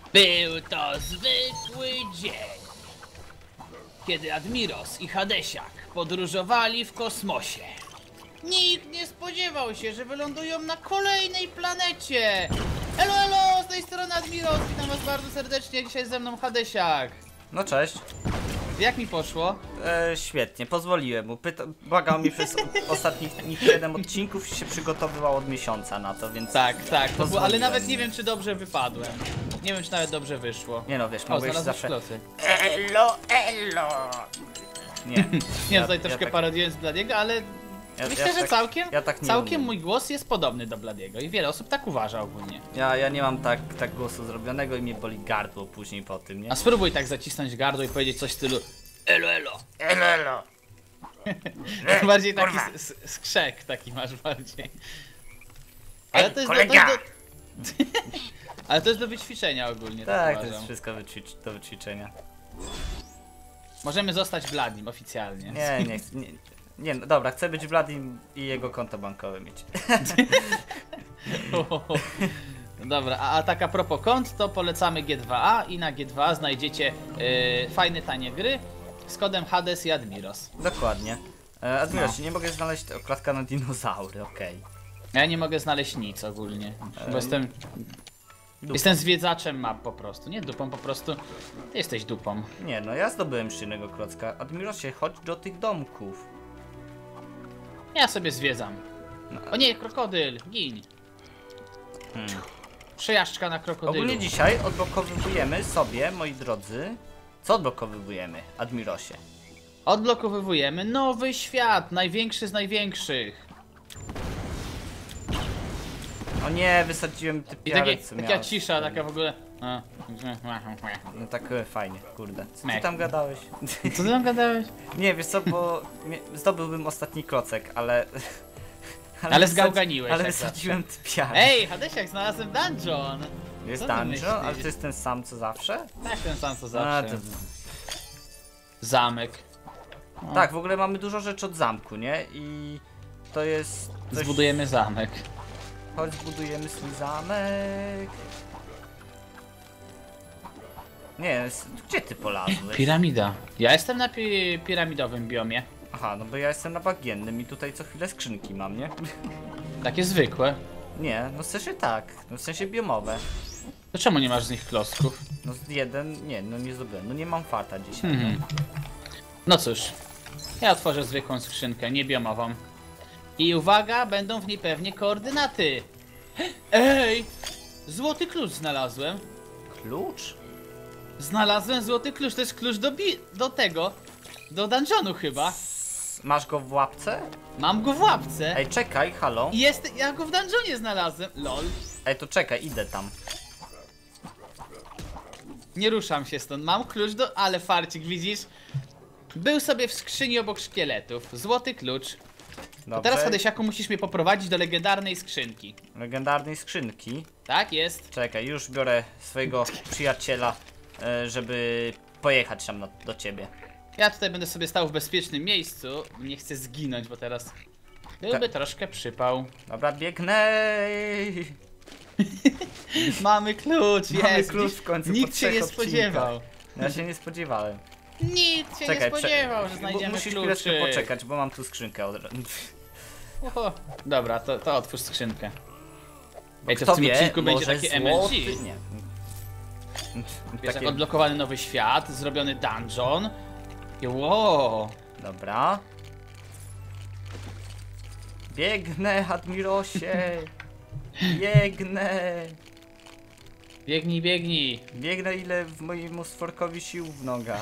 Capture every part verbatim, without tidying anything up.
Był to zwykły dzień, kiedy Admiros i Hadesiak podróżowali w kosmosie. Nikt nie spodziewał się, że wylądują na kolejnej planecie. Elo, elo, z tej strony Admiros, witam was bardzo serdecznie, dzisiaj ze mną Hadesiak. No cześć. Jak mi poszło? E, świetnie, pozwoliłem mu. Pyta błagał mi przez ostatnich siedem odcinków i się przygotowywał od miesiąca na to, więc... Tak, tak, to było, ale pozwoliłem nawet mu. nie wiem, czy dobrze wypadłem. Nie wiem, czy nawet dobrze wyszło. Nie no, wiesz, O, mogłeś znalazłeś zawsze... klosy. Elo, elo! Nie. Nie, tutaj troszkę tak- parodiuję z Bladiego, ale ja- myślę, ja że tak- całkiem, ja tak nie całkiem umiem. mój głos jest podobny do Bladiego i wiele osób tak uważa ogólnie. Ja, ja nie mam tak, tak głosu zrobionego i mnie boli gardło później po tym, nie? A spróbuj tak zacisnąć gardło i powiedzieć coś w stylu elo, elo. Elo, elo! Bardziej taki kurwa. s- s- skrzek taki masz bardziej. Ale to jest, do, to kolega! jest do... Ale to jest do wyćwiczenia ogólnie, tak, Tak, to uważam. jest wszystko wyćwicz do wyćwiczenia. Możemy zostać Bladim oficjalnie. Nie, nie, chcę- nie, nie no dobra, chcę być Vladim i jego konto bankowe mieć. Dobra, a, a tak a propos kont, to polecamy G dwa A i na G dwa A znajdziecie yy, fajne, tanie gry z kodem Hades i Admiros. Dokładnie. E, Admiros, No. nie mogę znaleźć okładka na dinozaury, okej. Ja nie mogę znaleźć nic ogólnie, bo Ej. jestem, Dupa. jestem zwiedzaczem map po prostu, nie dupą, po prostu ty jesteś dupą. Nie no, ja zdobyłem jeszcze jednego klocka. Admirosie, chodź do tych domków. Ja sobie zwiedzam. No. O nie, krokodyl, gin. Hmm. Przejażdżka na krokodylu. Ogólnie dzisiaj odblokowujemy sobie, moi drodzy... Co odblokowujemy, Admirosie? Odblokowujemy nowy świat, największy z największych. O nie, wysadziłem ty I takie, piarę, co taka miałem. cisza, taka w ogóle... A. No tak e, fajnie, kurde. Co ty Mek. tam gadałeś? Co ty tam gadałeś? Nie, wiesz co, bo mie- zdobyłbym ostatni klocek, ale... Ale wysad- zgałganiłeś, Ale jak wysadziłem typiarę. Ej, Hadesiak, znalazłem dungeon! Jest co ty dungeon, myślisz? ale to jest ten sam co zawsze? Tak, ten sam co A, zawsze. to... Zamek. O, Tak, w ogóle mamy dużo rzeczy od zamku, nie? I to jest... Coś... Zbudujemy zamek. Chodź, zbudujemy swój zamek. Nie, s- gdzie ty polazłeś? Piramida. Ja jestem na pi piramidowym biomie. Aha, no bo ja jestem na bagiennym i tutaj co chwilę skrzynki mam, nie? Takie zwykłe. Nie, no w sensie tak, no w sensie biomowe. To czemu nie masz z nich klocków? No z jeden, nie, no nie zdobyłem, no nie mam farta dzisiaj. Mhm. No cóż. Ja otworzę zwykłą skrzynkę, nie biomową. I uwaga, będą w niej pewnie koordynaty. Ej! Złoty klucz znalazłem. Klucz? Znalazłem złoty klucz, to jest klucz do bi do tego. Do dungeonu chyba. Masz go w łapce? Mam go w łapce. Ej, czekaj, halo. I jest, ja go w dungeonie znalazłem. Lol. Ej, to czekaj, idę tam. Nie ruszam się stąd. Mam klucz do... Ale farcik, widzisz? Był sobie w skrzyni obok szkieletów. Złoty klucz. To Dobrze. teraz, Hadesiaku, musisz mnie poprowadzić do legendarnej skrzynki. Legendarnej skrzynki. Tak jest. Czekaj, już biorę swojego przyjaciela, e, żeby pojechać tam do, do ciebie. Ja tutaj będę sobie stał w bezpiecznym miejscu. Nie chcę zginąć, bo teraz byłby Tak. troszkę przypał. Dobra, biegnę. Mamy klucz, Mamy jest. klucz widzisz? w końcu po Nikt się trzech nie odcinkach. spodziewał. Ja się nie spodziewałem. Nikt się Czekaj, nie spodziewał, prze- że bo znajdziemy musisz kluczy. chwileczkę poczekać, bo mam tu skrzynkę od razu. Oho. Dobra, to, to otwórz skrzynkę. Ej, to Kto w tym wie, odcinku będzie może takie M L G. złoty... Nie. Wiesz, Takie... jak odblokowany nowy świat, zrobiony dungeon. I wow. Dobra. Biegnę, Admirosie. Biegnę. Biegnij, biegnij. Biegnę, ile w mojemu stworkowi sił w nogach.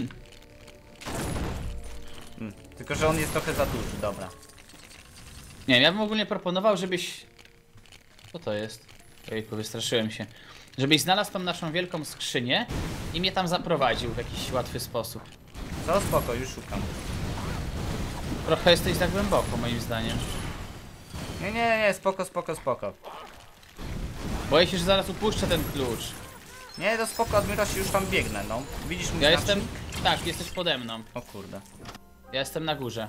Hmm. Tylko, że on jest trochę za duży, dobra. Nie wiem, ja bym ogólnie proponował, żebyś... Co to jest? Ojejku, wystraszyłem się. Żebyś znalazł tą naszą wielką skrzynię i mnie tam zaprowadził w jakiś łatwy sposób. No spoko, już szukam. Trochę jesteś za głęboko, moim zdaniem. Nie, nie, nie, spoko, spoko, spoko. Boję się, że zaraz upuszczę ten klucz. Nie, to spoko, Admirosie, już tam biegnę, no. Widzisz mój Ja znacznik? jestem... Tak, jesteś pode mną. O kurde. Ja jestem na górze.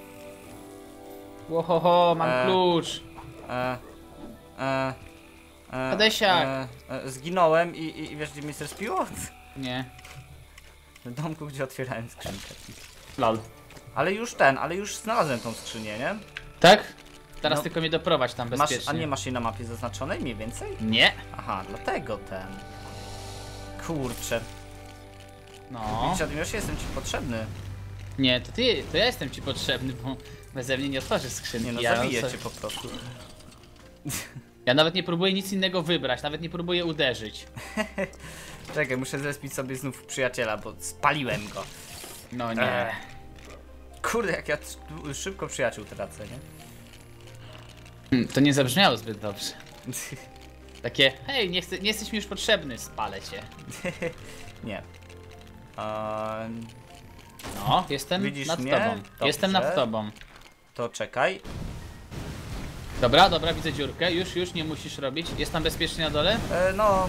Łohoho, mam E. klucz. E, e, E, Hadesiak. e, e, zginąłem i, i, i wiesz gdzie mnie zrespiło? Nie. W domku, gdzie otwierałem skrzynkę. Lol. Ale już ten, ale już znalazłem tą skrzynię, nie? Tak? Teraz No. tylko mnie doprowadź tam Masz, bezpiecznie. a nie masz jej na mapie zaznaczonej mniej więcej? Nie. Aha, dlatego ten. Kurczę. No. Widzisz, Admirosie, jestem ci potrzebny. Nie, to ty, to ja jestem ci potrzebny, bo beze mnie nie otworzysz skrzynki. Nie no, ja, zabiję co- cię po prostu. ja nawet nie próbuję nic innego wybrać, nawet nie próbuję uderzyć. Czekaj, muszę zespić sobie znów przyjaciela, bo spaliłem go. No nie. Ech. Kurde, jak ja t- szybko przyjaciół tracę, nie? Hmm, To nie zabrzmiało zbyt dobrze. Takie, hej, nie, chcę, nie jesteś mi już potrzebny, spalę cię. Nie. Ehm, No, jestem Widzisz nad mnie? tobą. Dobrze. Jestem nad tobą. to czekaj. Dobra, dobra, widzę dziurkę. Już, już nie musisz robić. Jest tam bezpiecznie na dole? E, no,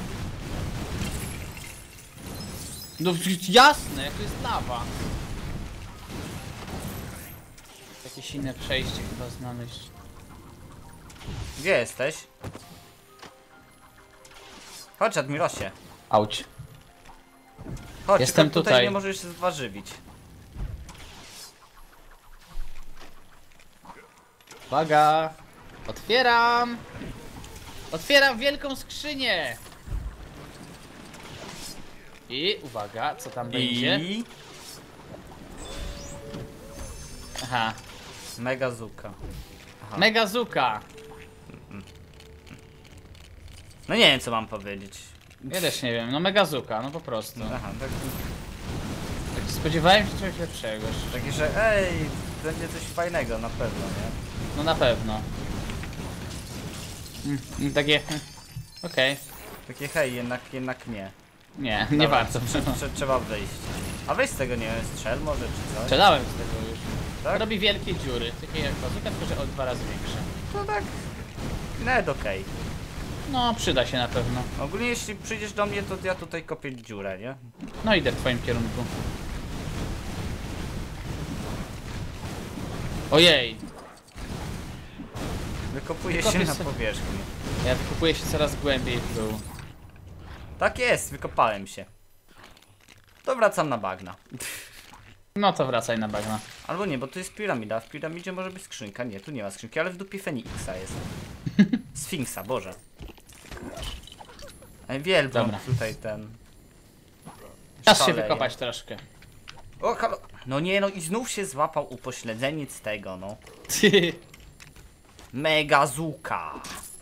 No jasne, jak to jest lawa. Jakieś inne przejście chyba znaleźć. gdzie jesteś? Chodź, Admirosie. Auć. Chodź, Jestem tylko tutaj tutaj. nie możesz się zwarzywić. Uwaga! Otwieram! Otwieram wielką skrzynię! I uwaga, co tam będzie? I... Aha, Megazuka. Aha. Megazuka! No nie wiem, co mam powiedzieć. Ja też nie wiem, no Megazuka, no po prostu. Aha, tak, Tak spodziewałem się czegoś lepszego. takie, że ej, będzie coś fajnego na pewno, nie? No na pewno. Mm, mm, takie... hmm, Okej. Takie hej, jednak, jednak nie. Nie, nie Dobra, warto. trze- trze- Trzeba wyjść. A weź z tego, nie wiem, strzel może czy coś? Strzelałem z tego już. Tak? Robi wielkie dziury, takie jak bazuka, tylko że o dwa razy większe. To tak, nawet okej. No, przyda się na pewno. Ogólnie jeśli przyjdziesz do mnie, to ja tutaj kopię dziurę, nie? No idę w twoim kierunku. Ojej, Wykopuję Kopię się na sobie. powierzchni. ja wykupuję się coraz głębiej w dół. Tak jest, wykopałem się. To wracam na bagna. No to wracaj na bagna. Albo nie, bo tu jest piramida, w piramidzie może być skrzynka. Nie, tu nie ma skrzynki, ale w dupie Feniksa jest. Sfinksa, Boże. Ej, wielbłąd Dobra. tutaj ten... Czas się szaleje. wykopać troszkę. O, halo. No nie, no i znów się złapał upośledzeniec tego, no. Megazuka.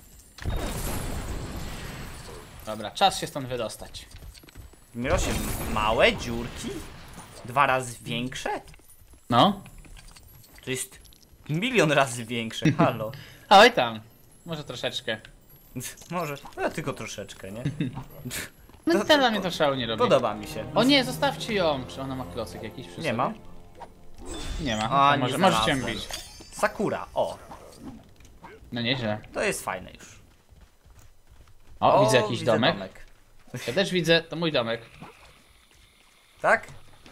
Dobra, czas się stąd wydostać. Mirosie, małe dziurki? Dwa razy większe? No. To jest milion razy większe, halo. A oj tam. Może troszeczkę. Może, no tylko troszeczkę, nie? No To- to dla mnie to szału nie robi. Podoba mi się. O nie, zostawcie ją. Czy ona ma klocek jakiś przy Nie sobie? ma. Nie ma. A, To nie może, możecie ją znalazłem. bić. Sakura, o, No nieźle. to jest fajne już. O, widzę jakiś domek. domek. Ja też widzę, to mój domek. Tak?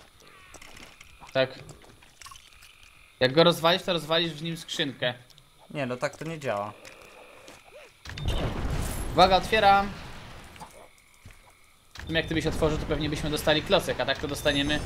Tak. Jak go rozwalisz, to rozwalisz w nim skrzynkę. Nie, no tak to nie działa. Uwaga, otwieram. W sumie jak ty byś otworzył, to pewnie byśmy dostali klocek, a tak to dostaniemy...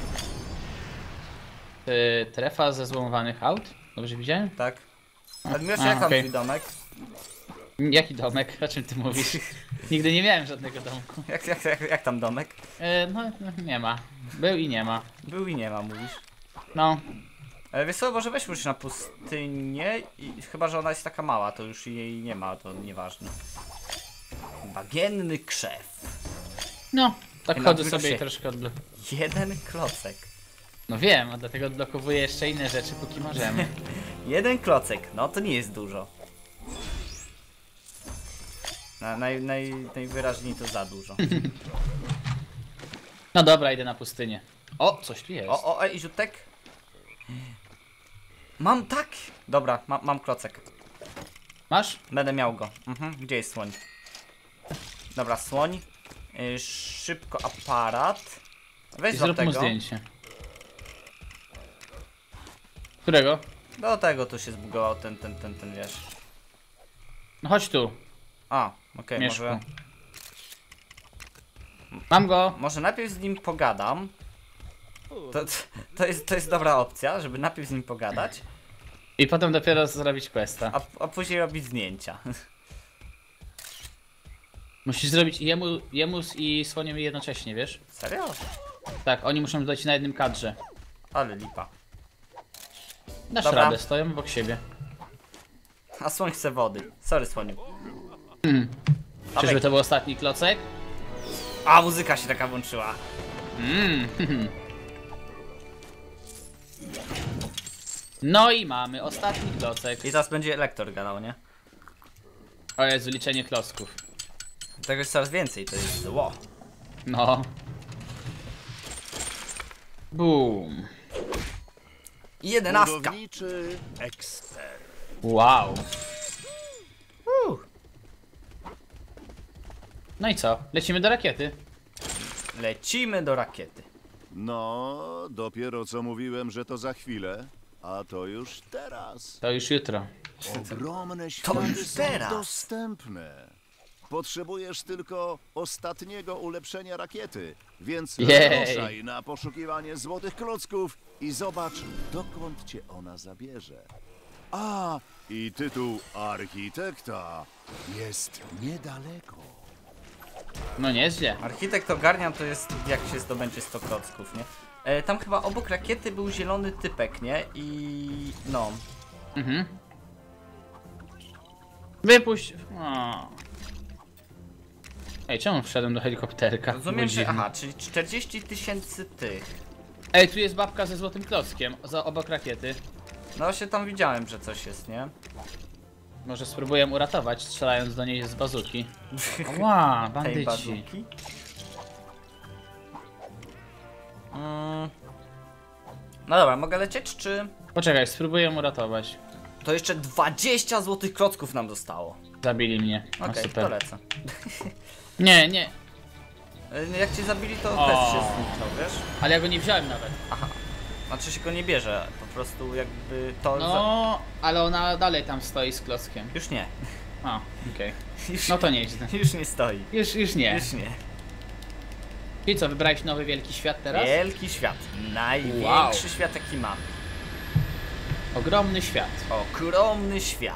Yy, trefa ze złomowanych aut? Dobrze widziałem? Tak. A, Admirosie, a, jak tam okej. twój domek? Jaki domek? O czym ty mówisz? Nigdy nie miałem żadnego domku. Jak, jak, jak, jak tam domek? Yy, no, no, nie ma. Był i nie ma. Był i nie ma, mówisz. No, Ale wiesz co, może weźmy się na pustynię i chyba, że ona jest taka mała, to już jej nie ma, to nieważne. Bagienny krzew. no. Tak Ej, chodzę no, sobie się- i troszkę odblo... Jeden klocek. No wiem, a dlatego odblokowuję jeszcze inne rzeczy, póki możemy. Jeden klocek, no to nie jest dużo. Na, naj, naj, najwyraźniej to za dużo. No dobra, idę na pustynię. O, coś tu jest. O, o, ej, Ziutek. Mam tak! Dobra, ma, mam klocek. Masz? Będę miał go. Mhm. Gdzie jest słoń? Dobra, słoń. Yy, szybko aparat. Weź I do zrób mu tego. zdjęcie. Którego? Do tego tu się zbugował ten, ten, ten, ten, wiesz. No chodź tu. A, Okej, Mieszku. może, Mam go! może najpierw z nim pogadam. To, to, jest, to jest dobra opcja, żeby najpierw z nim pogadać, I potem dopiero zrobić questa. a, a później robić zdjęcia. Musisz zrobić jemu, jemu i słoniowi jednocześnie, wiesz? Serio? Tak, oni muszą być na jednym kadrze. Ale lipa. Dasz Dobra. radę, stoją obok siebie. A słoń chce wody. Sorry, słoniu. Czyżby to był ostatni klocek? A, muzyka się taka włączyła. Mm. No i mamy ostatni klocek. I teraz będzie elektor gadał, nie? O Jezu, liczenie klocków. Tego jest coraz więcej, to jest zło. No. Boom. I jedenastka. Budowniczy ekspert. Wow. Uh. No i co? Lecimy do rakiety. Lecimy do rakiety. No, dopiero co mówiłem, że to za chwilę, a to już teraz. To już jutro. Ogromne już światy są teraz. dostępne. Potrzebujesz tylko ostatniego ulepszenia rakiety, więc Jej. ruszaj na poszukiwanie złotych klocków i zobacz, dokąd cię ona zabierze. A, i tytuł architekta jest niedaleko. No nieźle. Architekt ogarnia to jest jak się zdobędzie sto klocków, nie? E, tam chyba obok rakiety był zielony typek, nie? I no. Mhm. Wypuść. O. Ej, czemu wszedłem do helikopterka? Rozumiem, Było że. dziwne. Aha, czyli czterdzieści tysięcy tych. Ej, tu jest babka ze złotym klockiem, za obok rakiety. No się tam widziałem, że coś jest, nie? Może spróbuję uratować, strzelając do niej z bazuki. Ła, Tej bandyci. bazuki. Mm. No dobra, mogę lecieć, czy. Poczekaj, spróbuję uratować. To jeszcze dwadzieścia złotych klocków nam zostało. Zabili mnie. No Okej, super. to lecę. Nie, nie, E, Jak cię zabili, to O. też się zniknął, wiesz? ale ja go nie wziąłem nawet. Znaczy się go nie bierze, po prostu jakby to. za... No, ale ona dalej tam stoi z klockiem. Już nie. A, okej. Już, No to nieźle. już nie stoi. Już, już nie. Już nie. I co, wybrałeś nowy wielki świat teraz? Wielki świat. Największy Wow. świat jaki mam. Ogromny świat. Ogromny świat.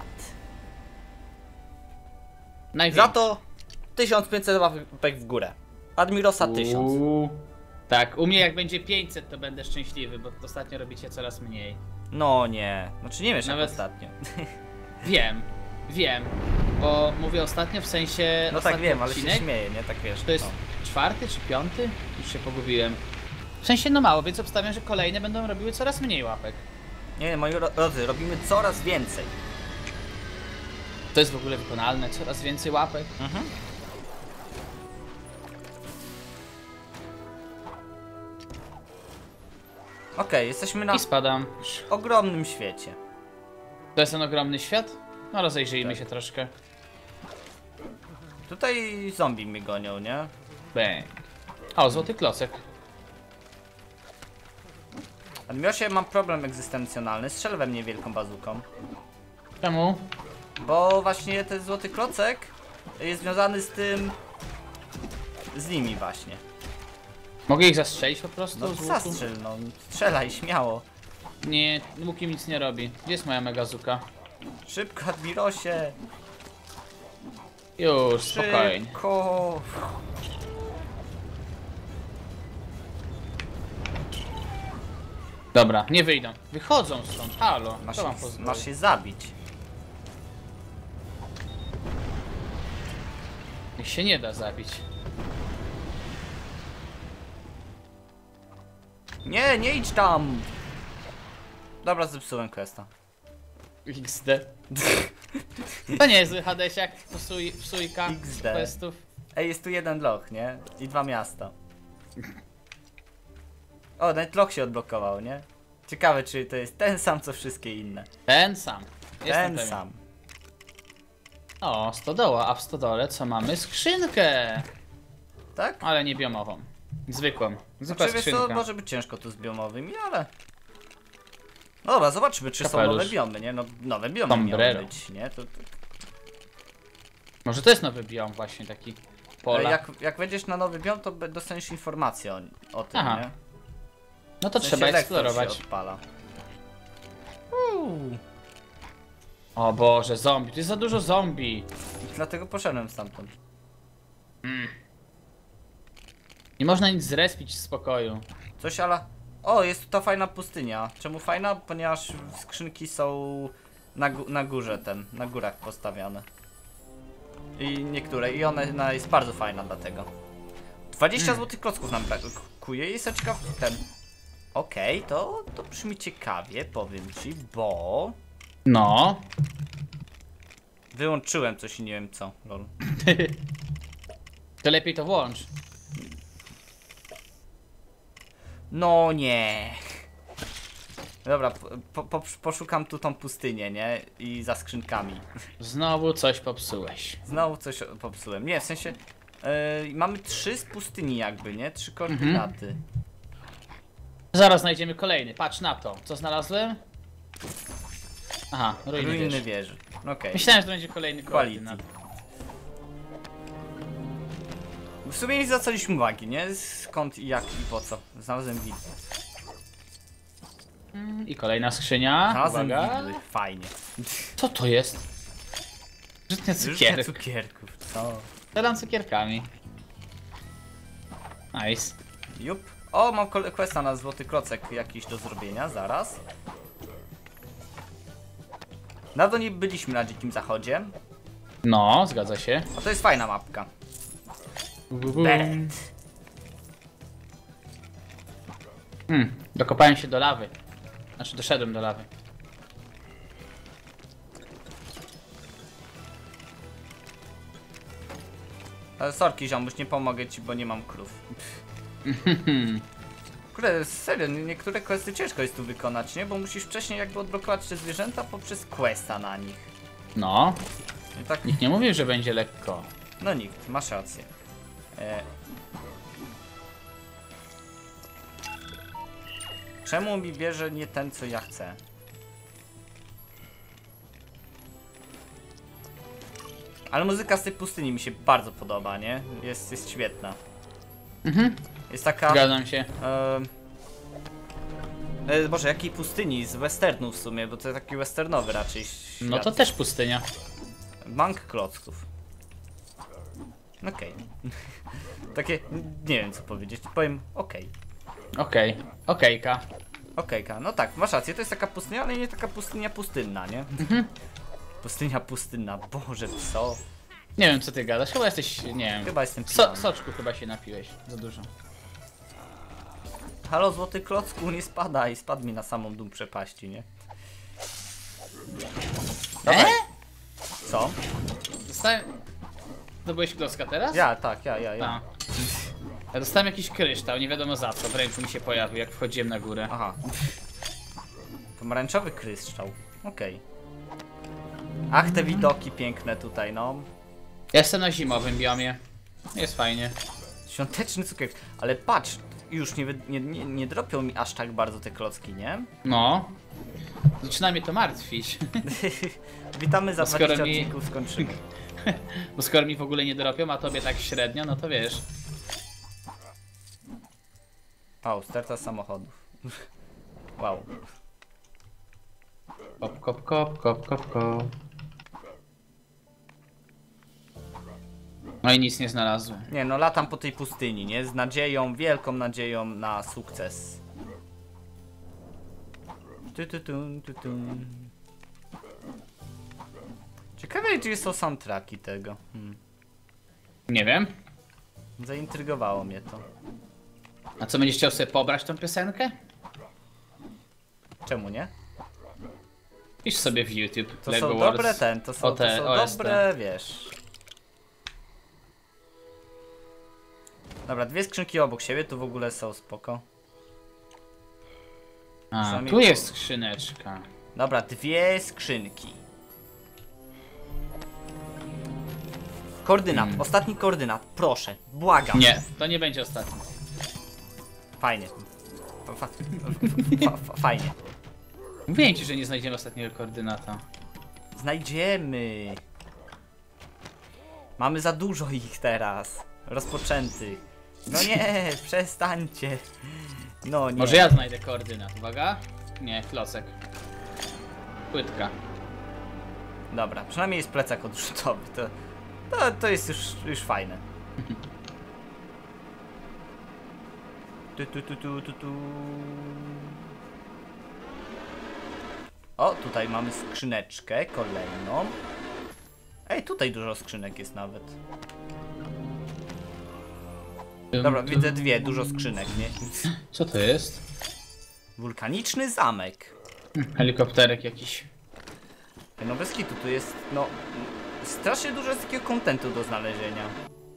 Największy. Za to tysiąc pięćset łapek w górę. Admirosa tysiąc. Uuu. Tak, u mnie jak będzie pięćset, to będę szczęśliwy, bo ostatnio robicie coraz mniej. No nie. Znaczy nie wiesz Nawet- jak ostatnio. Wiem, wiem, bo mówię ostatnio w sensie. No tak ostatni wiem, ale się odcinek. śmieję, nie? Tak wiesz. To jest no. czwarty czy piąty? Już się pogubiłem. W sensie no mało, więc obstawiam, że kolejne będą robiły coraz mniej łapek. Nie, moi ro- drodzy, robimy coraz więcej. To jest w ogóle wykonalne, coraz więcej łapek. Mhm. Okej, jesteśmy na I spadam. ogromnym świecie. To jest ten ogromny świat? No rozejrzyjmy Tak. się troszkę. Tutaj zombie mnie gonią, nie? Bang. O, złoty klocek. Admirosie, mam problem egzystencjonalny. Strzel we mnie wielką bazuką. Czemu? Bo właśnie ten złoty klocek jest związany z tym... Z nimi właśnie. Mogę ich zastrzelić po prostu? No z łuku? zastrzel, no. Strzelaj, śmiało. Nie, łukiem nic nie robi. Gdzie jest moja megazuka? Szybko, Admirosie. Już, spokojnie. Szybko. Dobra, nie wyjdą. Wychodzą stąd, halo. Masz, Co mam ich- pozwolić? masz się zabić. Ich się nie da zabić. Nie, nie idź tam. Dobra, zepsułem questa. X D. To nie jest Hadesiak, psuj, psujka X z D. questów. Ej, jest tu jeden loch, nie? I dwa miasta. O, nawet loch się odblokował, nie? Ciekawe, czy to jest ten sam, co wszystkie inne. Ten sam. Jestem Ten pewien. sam. O, stodoła, a w stodole co mamy? Skrzynkę! Tak? Ale nie biomową. Zwykłą. Zwykła Znaczy, wiesz co, skrzynka. może być ciężko tu z biomowymi, ale... No dobra, zobaczmy, czy są Kapelusz. nowe biomy, nie? No, nowe biomy Sombrero. miały być, nie? To, to... Może to jest nowy biom właśnie taki pola. Jak, jak wejdziesz na nowy biom, to be- dostaniesz informację o, o tym, Aha. nie? No to W sensie trzeba lektor eksplorować. się odpala. O Boże, zombie, to jest za dużo zombie. Dlatego poszedłem stamtąd. Nie można nic zrespić w spokoju. Coś ale... O, jest tu ta fajna pustynia. Czemu fajna? Ponieważ skrzynki są na, gó- na górze ten, na górach postawiane. I niektóre, i ona, ona jest bardzo fajna dlatego. dwadzieścia złotych klocków nam brakuje i jestem ciekaw ten. Okej, to, to brzmi ciekawie, powiem ci, bo... No. Wyłączyłem coś i nie wiem co, lol. To lepiej to włącz. No nie. Dobra, po, po, poszukam tu tą pustynię, nie? I za skrzynkami. Znowu coś popsułeś. Znowu coś popsułem. Nie, w sensie... Yy, mamy trzy z pustyni jakby, nie? Trzy koordynaty. Zaraz znajdziemy kolejny, patrz na to. Co znalazłem? Aha, ruiny, Ruiny wieży. wieży. Okej. Myślałem, że to będzie kolejny Quality. koordynat. W sumie nie zwracaliśmy uwagi, nie? Skąd i jak i po co. Znalazłem widły. I kolejna skrzynia. Znalazłem Uwaga. widły. Fajnie. Co to jest? Żytnie Różne cukierek. cukierków. Co? Strzelam cukierkami. Nice. Jup. O, mam kole- questa na złoty klocek jakiś do zrobienia, zaraz. Dawno nie byliśmy na Dzikim Zachodzie, No, zgadza się. a to jest fajna mapka. Bum. Beret. Hmm, dokopałem się do lawy. Znaczy doszedłem do lawy. Ale sorki ziomuś, nie pomogę ci, bo nie mam krów. Kurde, serio, nie- niektóre questy ciężko jest tu wykonać, nie? Bo musisz wcześniej jakby odblokować te zwierzęta poprzez questa na nich. No, I tak, nikt nie mówił, że będzie lekko. no nikt, masz rację. E... Czemu mi bierze nie ten, co ja chcę? Ale muzyka z tej pustyni mi się bardzo podoba, nie? Jest, jest świetna. Mhm. Jest taka... Zgadzam się. E... E, Boże, jakiej pustyni? Z westernu w sumie, bo to taki westernowy raczej świat. No to też pustynia. Bank klocków. Okej. Takie, nie wiem co powiedzieć, powiem okej. Okej, okejka. Okejka, no tak, masz rację, to jest taka pustynia, ale nie taka pustynia pustynna, nie? Pustynia pustynna, Boże, co? Nie wiem co ty gadasz, chyba jesteś, nie wiem. Chyba jestem So, pijany. soczku chyba się napiłeś, za dużo. Halo, złoty klocku, nie spadaj, spadł mi na samą dół przepaści, nie? Dobra. E? Co? Dostałem... Zdobyłeś klocka teraz? Ja, tak, ja, ja, A. ja. Ja dostałem jakiś kryształ, nie wiadomo za co, w ręku mi się pojawił jak wchodziłem na górę. Aha. Pomarańczowy kryształ, okej. Ach, te widoki piękne tutaj, no. Ja jestem na zimowym biomie. Jest fajnie. Świąteczny cukier, ale patrz, już nie, wy- nie, nie, nie dropią mi aż tak bardzo te klocki, nie? No. Zaczyna mnie to martwić. Witamy za No skoro dwadzieścia mi- odcinków, skończymy. Bo skoro mi w ogóle nie dropią, a tobie tak średnio, no to wiesz. O, sterta samochodów. Wow. Kop, kop, kop, kop, kop, kop. No i nic nie znalazłem. Nie no, latam po tej pustyni, nie? Z nadzieją, wielką nadzieją na sukces. Tu, tu, tu, tu, tu. Ciekawe, gdzie są soundtracki tego. Hmm. Nie wiem. Zaintrygowało mnie to. A co, będziesz chciał sobie pobrać tą piosenkę? Czemu nie? Pisz sobie w YouTube. To Lego są Wars. dobre ten, to są, to O te- są O S T. dobre, wiesz. Dobra, dwie skrzynki obok siebie, tu w ogóle są spoko. A, Przynajmniej tu tu. jest skrzyneczka. Dobra, dwie skrzynki. Koordynat, ostatni koordynat, proszę, błagam. Nie, to nie będzie ostatni. Fajnie. Fa, fa, fa, fa, fajnie. Mówiłem ci, że nie znajdziemy ostatniego koordynata. Znajdziemy. Mamy za dużo ich teraz. Rozpoczętych. No nie, przestańcie. No nie. Może ja znajdę koordynat, uwaga. Nie, klocek. Płytka. Dobra, przynajmniej jest plecak odrzutowy. To, to, to jest już, już fajne. Tu, tu, tu, tu, tu, tu. O, tutaj mamy skrzyneczkę kolejną. Ej, tutaj dużo skrzynek jest nawet. Dobra, widzę dwie, dużo skrzynek, nie? Co to jest? Wulkaniczny zamek. Helikopterek jakiś. No bez kitu, tu jest, no... Strasznie dużo jest takiego kontentu do znalezienia.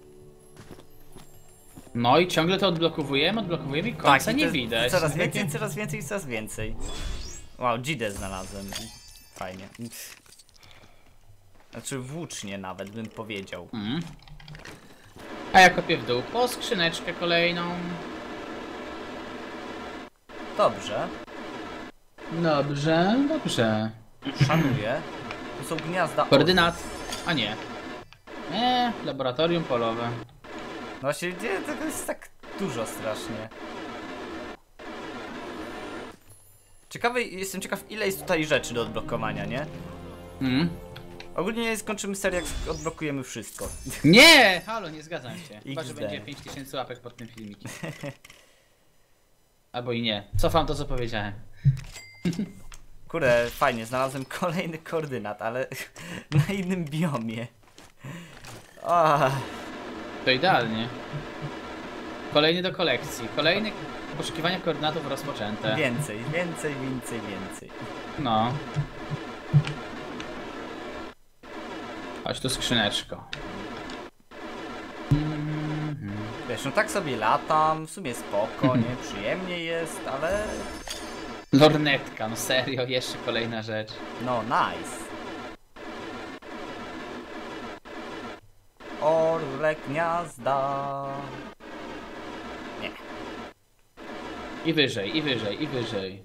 No i ciągle to odblokowujemy, odblokowujemy i końca i nie to- widać. Coraz więcej, coraz więcej, coraz więcej. Wow, Gidę znalazłem. Fajnie. Znaczy włócznie nawet bym powiedział. Mm. A ja kopię w dół po skrzyneczkę kolejną. Dobrze, Dobrze, dobrze. szanuję. Tu są gniazda. Koordynat. A nie. Nie, laboratorium polowe. No właśnie, nie, tego jest tak dużo strasznie. Ciekawy, jestem ciekaw, ile jest tutaj rzeczy do odblokowania, nie? Mm. Ogólnie skończymy serię, jak odblokujemy wszystko. Nie! Halo, nie zgadzam się. Chyba, że X D. będzie pięć tysięcy łapek pod tym filmikiem. Albo i nie. Cofam to, co powiedziałem. Kurde, fajnie, znalazłem kolejny koordynat, ale na innym biomie. Ah, To idealnie. Kolejny do kolekcji. Kolejny poszukiwania koordynatów rozpoczęte. więcej, więcej, więcej, więcej. No. Chodź tu skrzyneczko. Wiesz, no tak sobie latam, w sumie spoko, nie? Przyjemnie jest, ale... Lornetka, no serio, jeszcze kolejna rzecz. No, nice. Orle gniazda. Nie. I wyżej, i wyżej, i wyżej.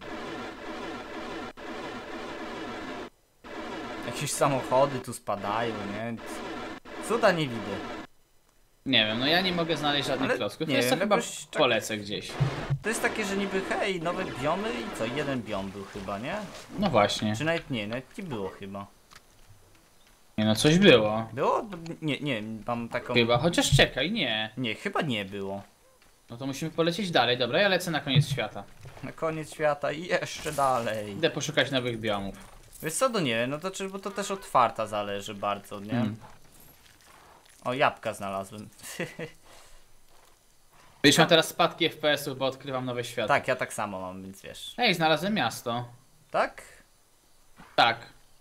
Jakieś samochody tu spadają, nie? Cuda nie widzę. Nie wiem, no ja nie mogę znaleźć żadnych Ale klocków. nie Wiesz co, wiem, chyba jakoś tak- polecę gdzieś. To jest takie, że niby hej, nowe biomy i co? Jeden biom był chyba, nie? No właśnie. Czy nawet nie, nawet nie było chyba. Nie no, coś było. Było? Nie, nie, mam taką... Chyba, chociaż czekaj, nie. Nie, chyba nie było. No to musimy polecieć dalej. Dobra, ja lecę na koniec świata. Na koniec świata i jeszcze dalej. Idę poszukać nowych biomów. Wiesz co, no nie, no to czy, bo to też od farta zależy bardzo, nie? Mm. O, jabłka znalazłem. Wiesz, mam teraz spadki F P S-ów, bo odkrywam nowe światy. Tak, ja tak samo mam, więc wiesz. Ej, znalazłem miasto. Tak? Tak.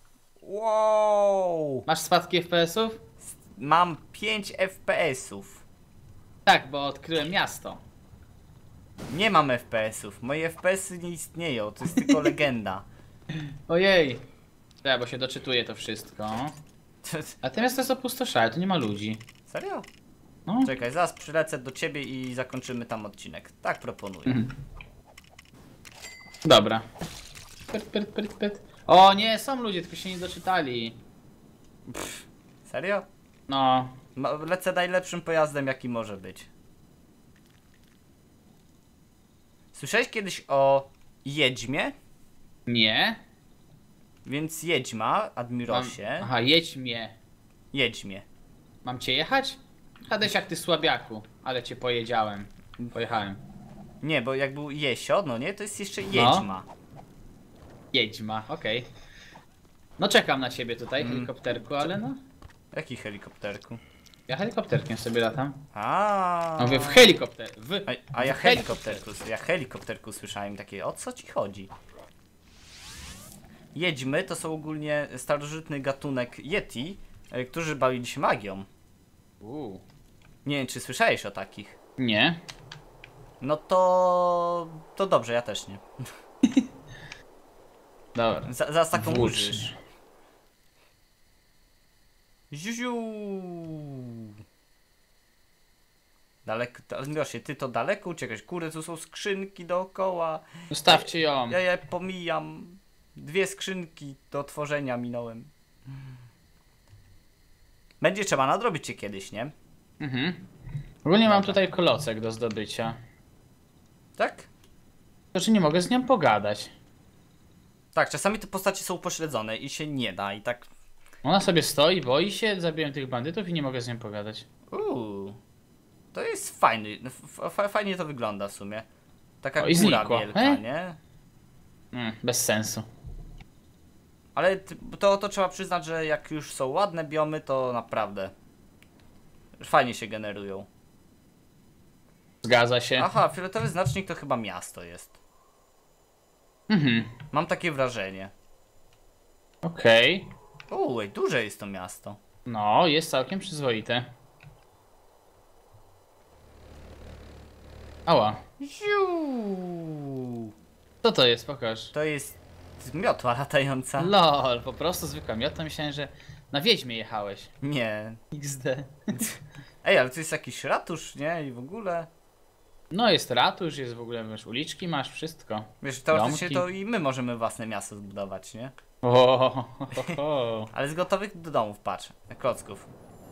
Wow! Masz spadki F P S-ów? Mam pięć F P S-ów. Tak, bo odkryłem miasto. Nie mam F P S-ów. Moje F P S-y nie istnieją, to jest tylko legenda. Ojej. Tak, bo się doczytuje to wszystko. A to miasto jest opustoszałe, tu nie ma ludzi. Serio? No. Czekaj, zaraz przylecę do ciebie i zakończymy tam odcinek. Tak proponuję. Mhm. Dobra. Pyt, pyt, pyt, pyt. O nie, są ludzie, tylko się nie doczytali. Serio? No. Ma- Lecę najlepszym pojazdem, jaki może być. Słyszałeś kiedyś o Jedźmie? Nie. Więc Jedźma, Mam... Admirosie. Aha, jedź mnie. Jedźmie. Mam cię jechać? Hadesiak, ty słabiaku. Ale cię pojedziałem. Pojechałem. Nie, bo jak był Jesio, no nie, to jest jeszcze No. Jedźma. Jedźma, okej. No czekam na ciebie tutaj, Mm. helikopterku, ale no. Jaki helikopterku? Ja helikopterkiem sobie latam. A. No mówię w helikopter. W. A, a ja w helikopterku, ja helikopterku słyszałem takie, o co ci chodzi? Jedźmy to są ogólnie starożytny gatunek Yeti, e, którzy bawili się magią. Uuu. Nie wiem, czy słyszałeś o takich? Nie. No to... to dobrze, ja też nie. Dobra. Za, zaraz taką Włócz. użysz. Ziu. Daleko, Admirosie, ty to daleko uciekać. Kurde, tu są skrzynki dookoła. Zostawcie ją. Ja je pomijam. Dwie skrzynki do otworzenia minąłem. Będzie trzeba nadrobić je kiedyś, nie? Mhm. Ogólnie mam tutaj klocek do zdobycia. Tak? To czy nie mogę z nią pogadać? Tak, czasami te postacie są upośledzone i się nie da i tak... Ona sobie stoi, boi się, zabiłem tych bandytów i nie mogę z nią pogadać. Uuu. To jest fajny, f- f- fajnie to wygląda w sumie. Taka O, i góra znikła. wielka, E? nie? Mm, bez sensu. Ale ty- to, to trzeba przyznać, że jak już są ładne biomy, to naprawdę fajnie się generują. Zgadza się. Aha, fioletowy znacznik to chyba miasto jest. Mhm. Mam takie wrażenie. Okej. Uuu, ej, duże jest to miasto. No, jest całkiem przyzwoite. Ała. Ziu. Co to jest? Pokaż. To jest miotła latająca. Lol, po prostu zwykła miota. Myślałem, że na Wiedźmie jechałeś. Nie. iks de. Ej, ale to jest jakiś ratusz, nie? I w ogóle. No jest ratusz, jest w ogóle, wiesz, uliczki masz, wszystko. Wiesz, teoretycznie Domki. to i my możemy własne miasto zbudować, nie? O, ho, ho, ho. Ale z gotowych do domów, patrz. klocków.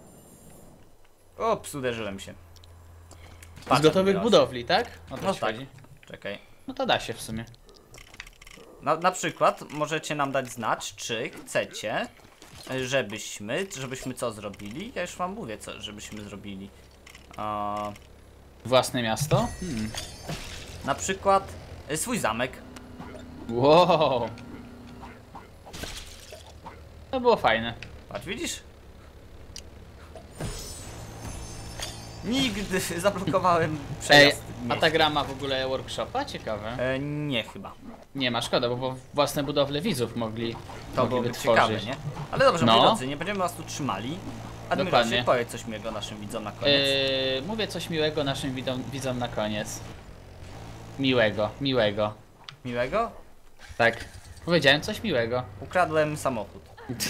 Ops, uderzyłem się. Z Patrz, gotowych Admiros. budowli, tak? O to No ci tak. chodzi. Czekaj. No to da się w sumie. Na, na przykład możecie nam dać znać, czy chcecie, żebyśmy, żebyśmy co zrobili. Ja już wam mówię, co żebyśmy zrobili. A, Własne miasto? Hmm. na przykład y, swój zamek. Wow. To było fajne. Patrz, widzisz? Nigdy zablokowałem Ej, przejazd. a ta gra ma w ogóle workshopa? Ciekawe. E, nie chyba. Nie ma, szkoda, bo własne budowle widzów mogli, To mogliby byłoby tworzyć. ciekawe, nie? Ale dobrze, No. moi drodzy, nie będziemy was tu trzymali. Admirosie, Dokładnie. powiedz coś miłego naszym widzom na koniec. Yy, mówię coś miłego naszym widzom, widzom na koniec. Miłego, miłego. Miłego? Tak. Powiedziałem coś miłego. Ukradłem samochód.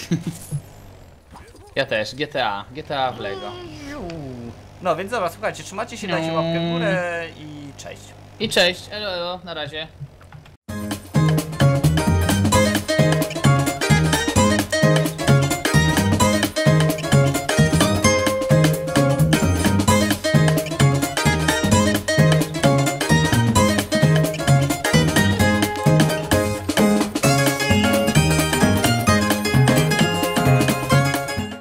Ja też, G T A. G T A w Lego. No więc dobra, słuchajcie, trzymacie się, dajcie łapkę w górę i cześć. I cześć, elo, elo, na razie.